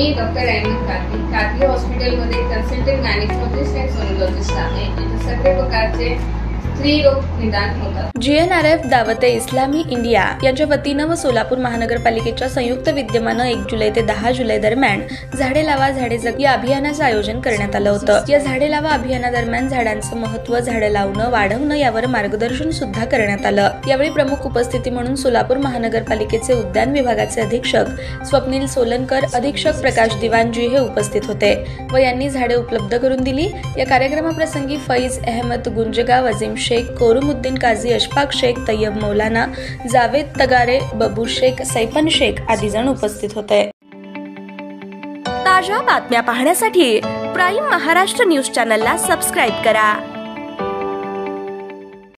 मी doctor Ahmad कातली हॉस्पिटलमध्ये consultant gynaecologist आणि sonologist आहे. इथे सगळे प्रकारचे स्त्री रोग निदान होतात. GNRF दावते इस्लामी इंडिया यांच्या वतीनं व सोलापूर महानगरपालिकेच्या संयुक्त विद्यमानं 1 जुलै ते 10 जुलै दरम्यान झाडे लावा झाडे जग या अभियानाचं आयोजन करण्यात आलं होतं. या झाडे लावा अभियानादरम्यान झाडांचं महत्त्व, झाडं लावणं वाढवणं यावर मार्गदर्शन सुद्धा करण्यात आलं. यावेळी प्रमुख उपस्थिती म्हणून सोलापूर महानगरपालिकेचे उद्यान विभागाचे अधीक्षक स्वप्नील सोलनकर, अधीक्षक प्रकाश दिवाणजी हे उपस्थित होते व यांनी झाडे उपलब्ध करून दिली. या कार्यक्रमाप्रसंगी फैज अहमद गुंजगाव, अजीम शेख, कोरुमुद्दीन काझी, अशफाक शेख, तय्यब मौलाना, जावेद तगारे, बबू शेख, सैफन शेख आदी जण उपस्थित होते. ताज्या बातम्या पाहण्यासाठी प्राईम महाराष्ट्र न्यूज चॅनलला सबस्क्राईब करा.